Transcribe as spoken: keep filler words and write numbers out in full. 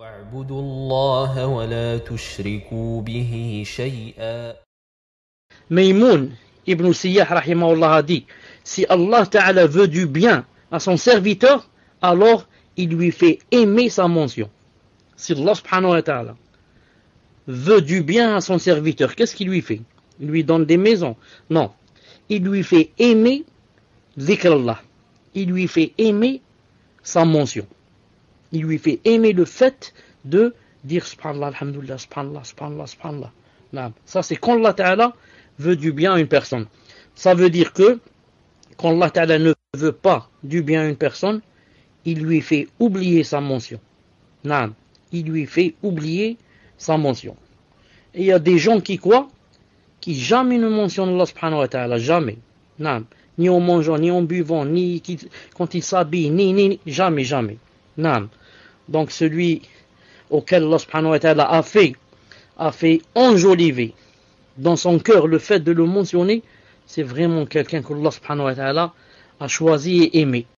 واعبدوا الله ولا تشركوا به شيئا. Maïmoun ibn Siyah rahimahullah a dit, si Allah Ta'ala veut du bien à son serviteur, alors il lui fait aimer sa mention. Si Allah subhanahu wa ta'ala veut du bien à son serviteur, qu'est-ce qu'il lui fait? Il lui donne des maisons? Non. Il lui fait aimer dhikr Allah. Il lui fait aimer sa mention. Il lui fait aimer le fait de dire subhanallah, alhamdulillah, subhanallah, subhanallah, subhanallah. Non. Ça c'est quand Allah Ta'ala veut du bien à une personne. Ça veut dire que quand Allah Ta'ala ne veut pas du bien à une personne, il lui fait oublier sa mention. Non. Il lui fait oublier sa mention. Et il y a des gens qui croient, qui jamais ne mentionnent Allah subhanahu wa ta'ala, jamais. Non. Ni en mangeant, ni en buvant, ni qui, quand ils s'habillent, ni, ni, jamais, jamais. Non. Donc celui auquel Allah subhanahu wa ta'ala a fait, a fait enjoliver dans son cœur le fait de le mentionner, c'est vraiment quelqu'un qu'Allah subhanahu wa ta'ala a choisi et aimé.